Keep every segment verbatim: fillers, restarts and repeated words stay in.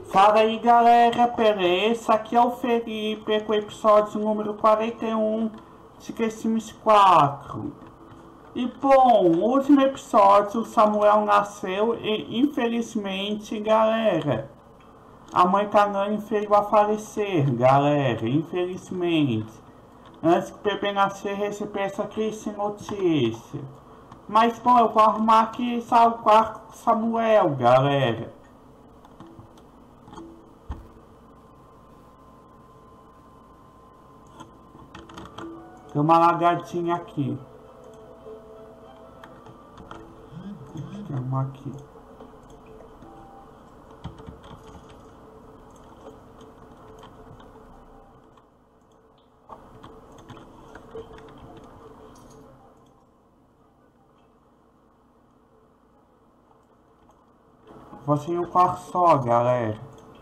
Fala aí galera, beleza? Aqui é o Felipe com o episódio número quarenta e um de The Sims quatro. E bom, no último episódio o Samuel nasceu e infelizmente, galera, a mãe Kanani veio a falecer, galera, infelizmente. Antes que o bebê nascer, receber essa triste notícia. Mas bom, eu vou arrumar aqui salvar com Samuel, galera. Tem uma lagartinha aqui. Tem uma aqui. Vou sem um carro só, galera.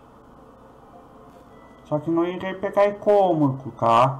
Só que não irei pegar incômodo, tá?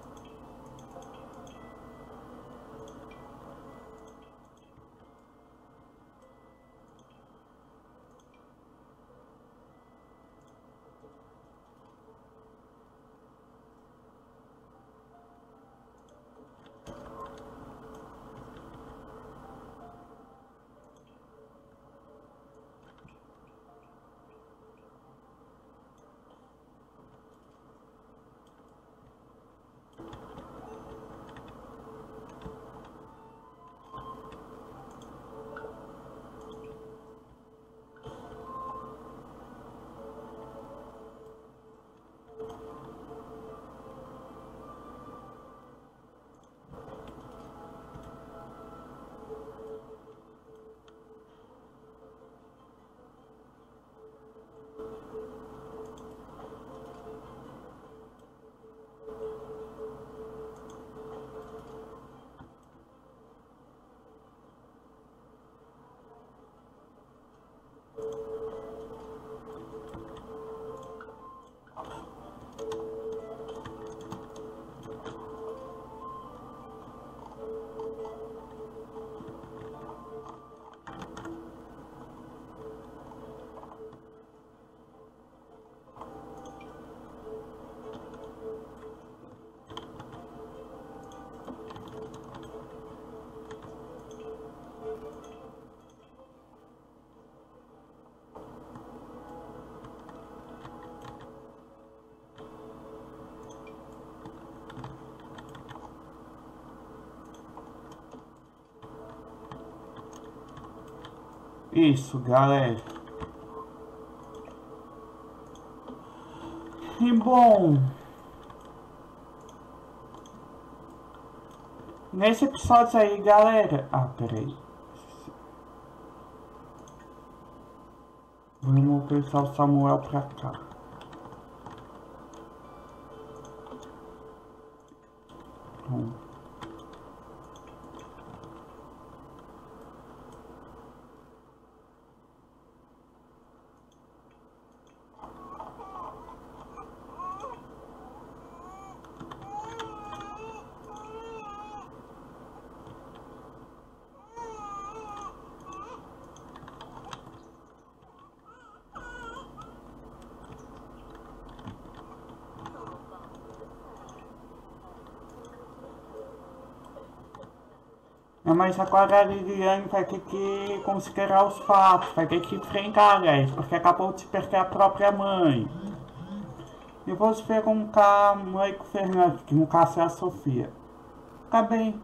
Isso, galera. E bom, nesse episódio aí, galera. Ah, peraí. Vamos pensar o Samuel pra cá. Bom. Mas agora a Liliane vai ter que considerar os fatos, vai ter que enfrentar eles, porque acabou de perder a própria mãe. E vou perguntar a mãe com o Fernando, que no caso é a Sofia. Tá bem.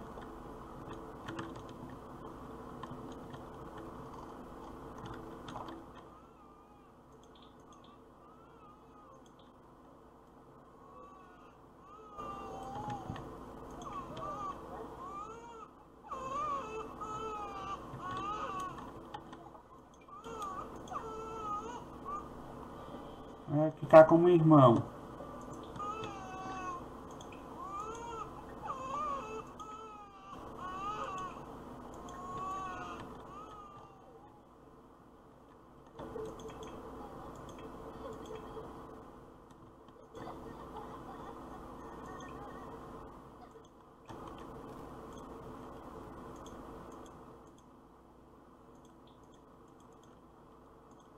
É, ficar como irmão.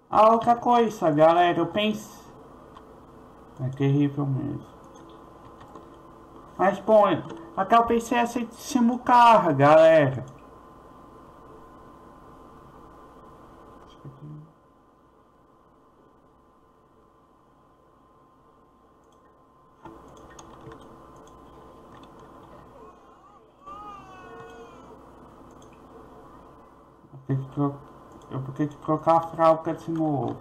Ah, outra coisa, galera, eu pensei... É terrível mesmo. Mas, bom, até eu pensei assim de cima o carro, galera. Eu vou ter que, tro... eu vou ter que trocar a fralda de novo.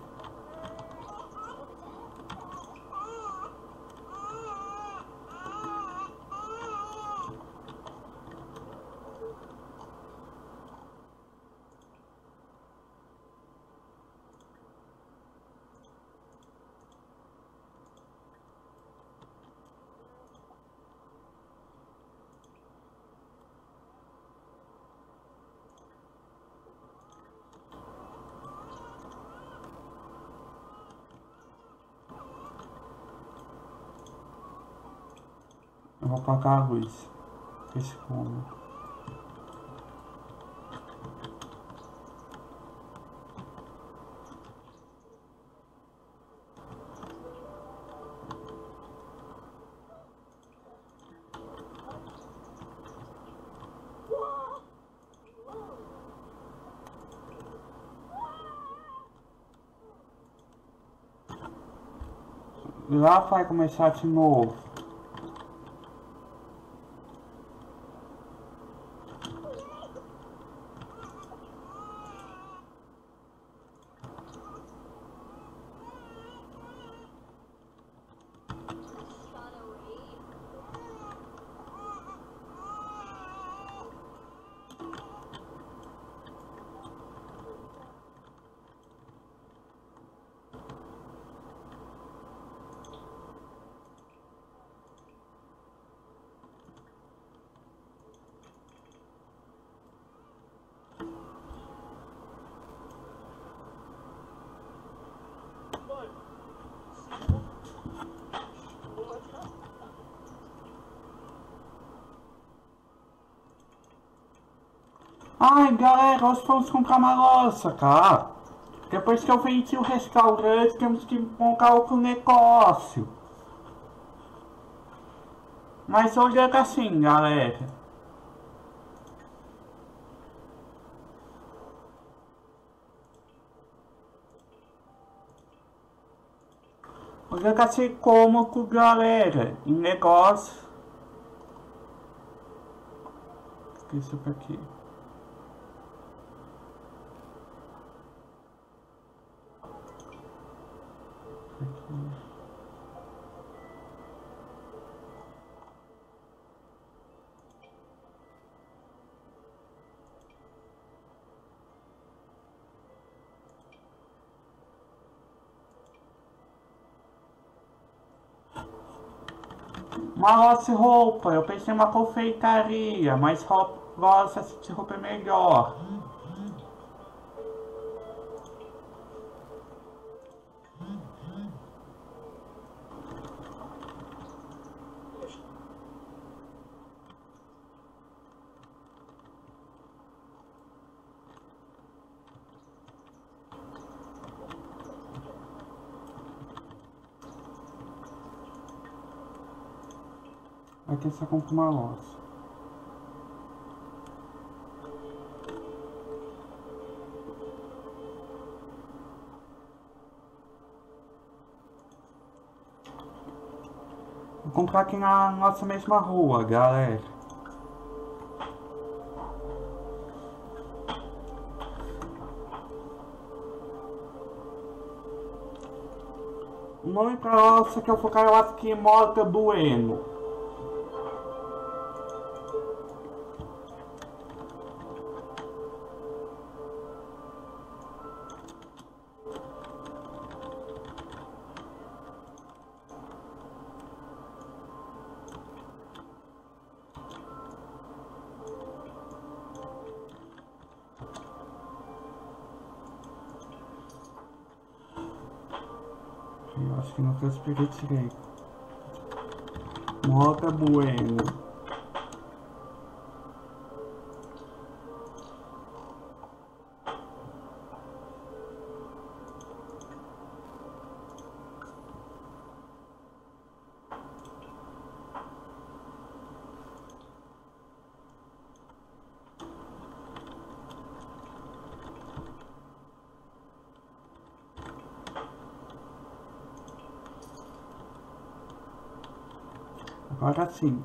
Eu vou colocar a luz. Esse como. Lá vai começar de novo. Ai, galera, nós vamos comprar uma louça, cara. Depois que eu vendi o restaurante, temos que montar outro negócio. Mas olha assim, galera. Olha assim como, galera, em negócio. Isso aqui. Uma loja de roupa, eu pensei em uma confeitaria, mas roupa, loja de roupa é melhor. Aqui você compra uma loja. Vou comprar aqui na nossa mesma rua, galera. O nome pra nossa que eu vou colocar aqui é Moca Bueno. Eu acho que não transpirei direito. Moca Bueno. Agora sim.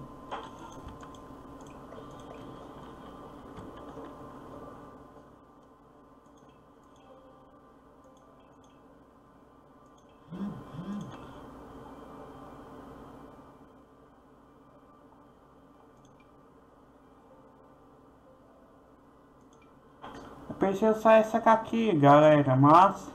Eu pensei em usar essa aqui, galera, mas...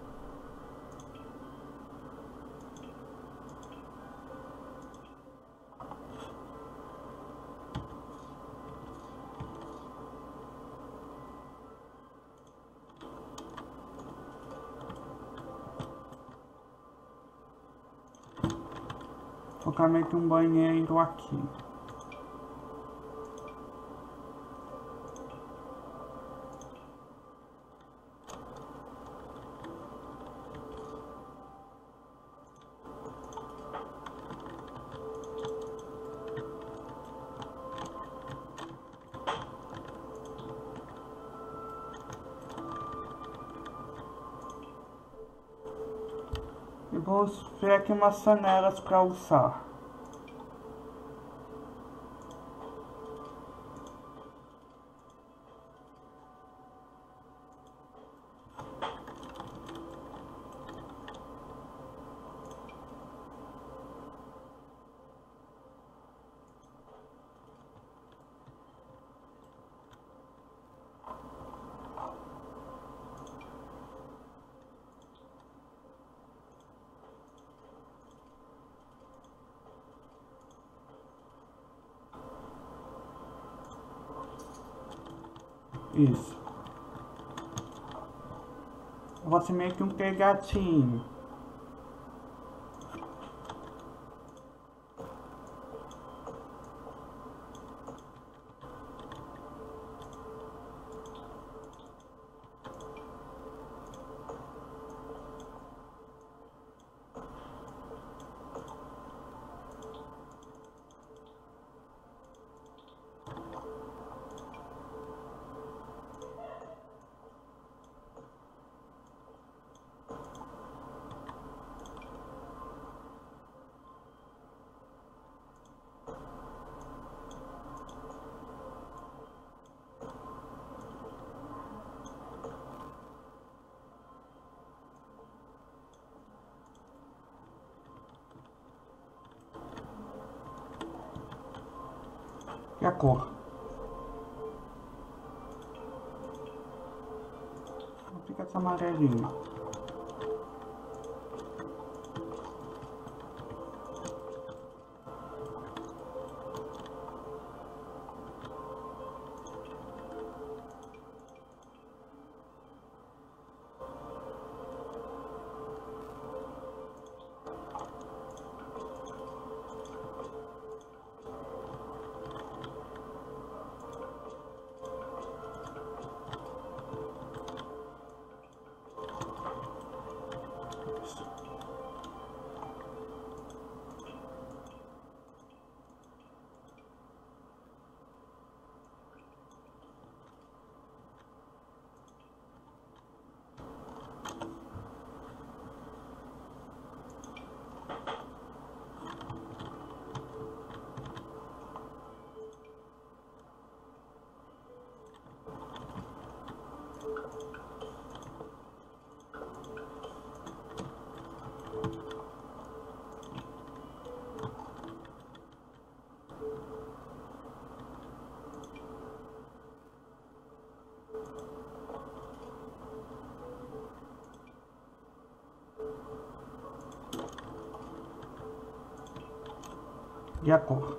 Vou colocar meio que um banheiro aqui. E vou ver aqui umas janelas para usar. Isso. Vou ser meio que um pegadinho. E a cor? Vou ficar essa amarelinha. E a cor?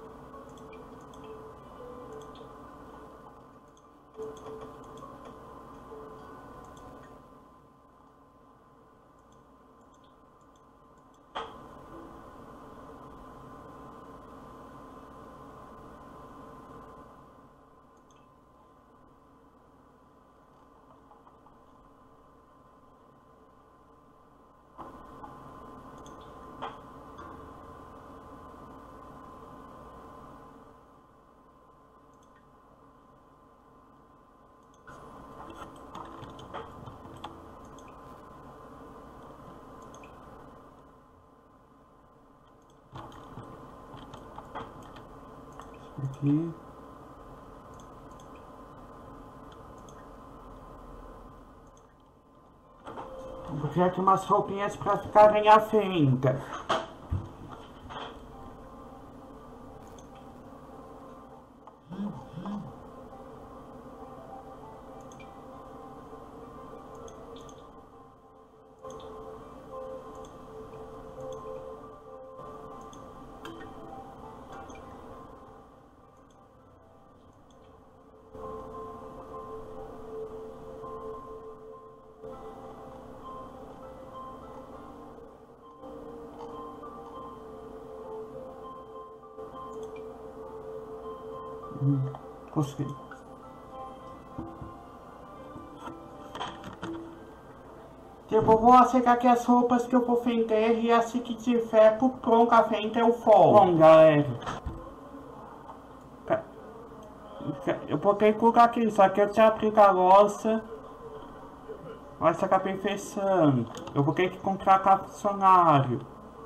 aqui. Vou criar aqui umas roupinhas pra ficarem à venda. Hum, consegui. Eu vou aceitar aqui as roupas que eu vou vender e assim que tiver por pronto a venda eu volto. Bom, galera. Eu botei tudo aqui, só que eu tinha abrido a loja. Mas acabei fechando. Eu vou ter que contratar funcionário.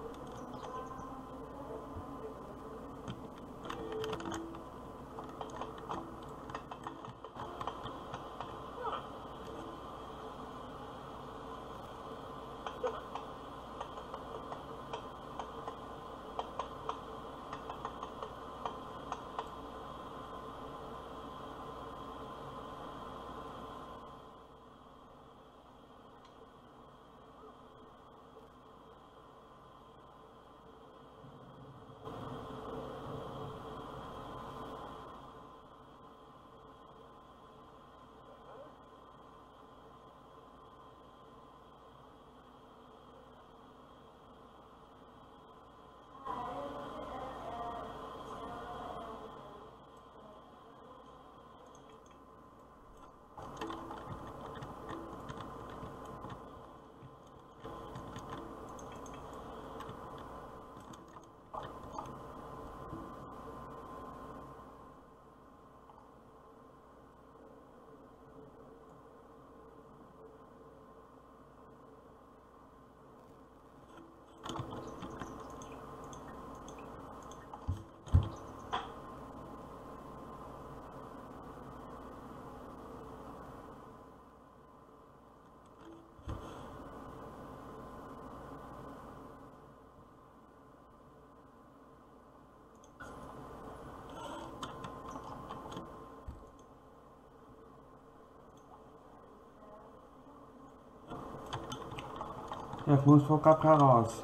É, vamos focar pra roça.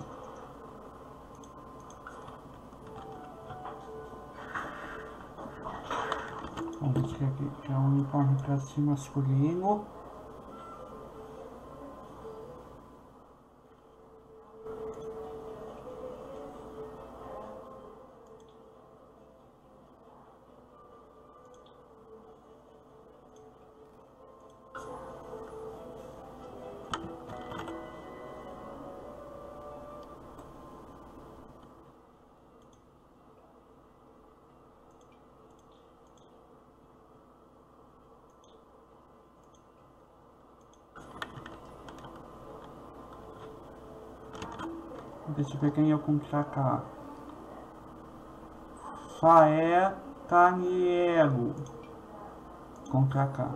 Vamos ver aqui, que é um uniforme pra cima masculino. Deixa eu ver quem eu contratar. Faé Caniero. Contratar.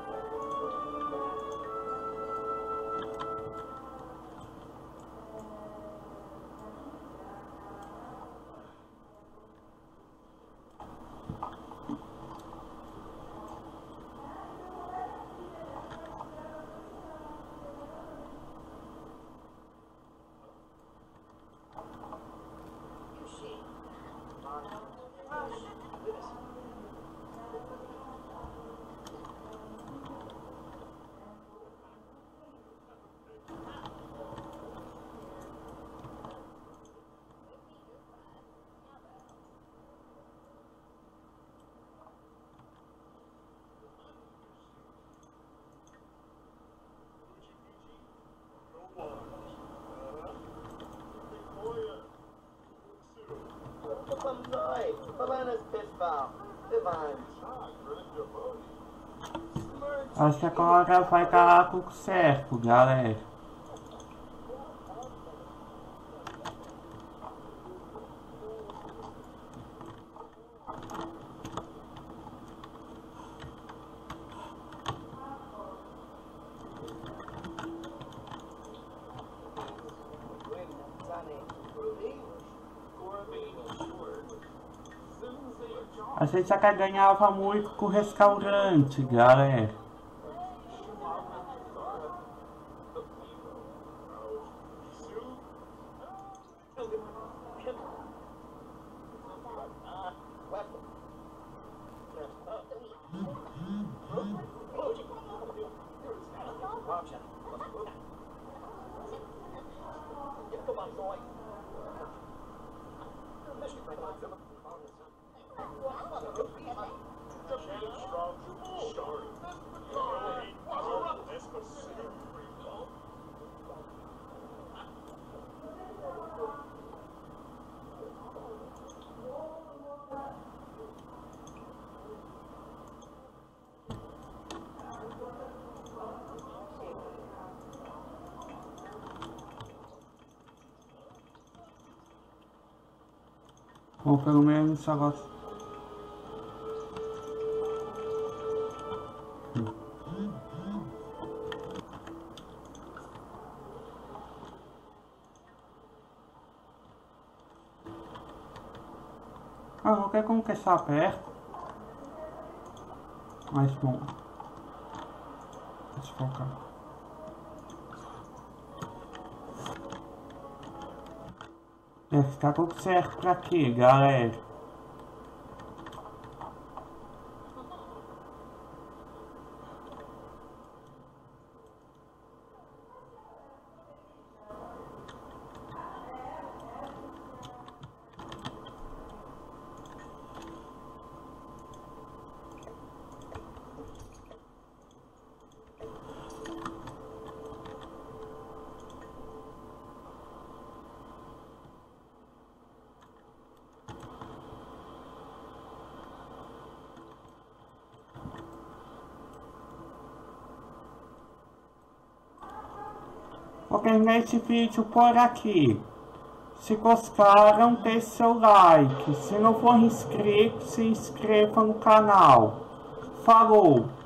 Acho que agora vai dar tudo certo, galera. A gente até ganhava muito com o restaurante, galera. Ou pelo menos agora. Ah, não quer como que está perto. Mas bom. Deixa eu focar. Deve ficar tudo certo pra quê, galera? Vou terminar esse vídeo por aqui. Se gostaram, deixe seu like. Se não for inscrito, se inscreva no canal. Falou!